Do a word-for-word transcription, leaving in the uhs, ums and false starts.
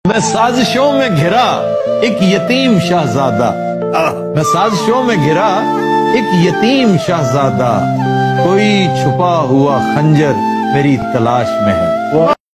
मैं साजिशों में घिरा एक यतीम शहजादा, मैं साजिशों में घिरा एक यतीम शहजादा, कोई छुपा हुआ खंजर मेरी तलाश में है।